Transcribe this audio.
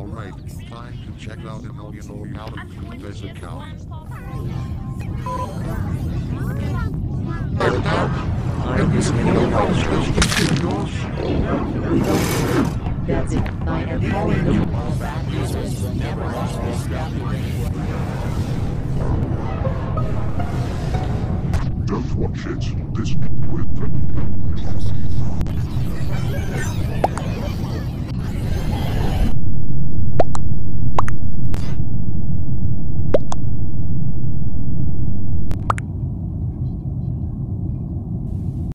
Alright, time to check out the million out of this account. I'm just That's it. I am calling the all bad users will never watch this Don't watch it. This will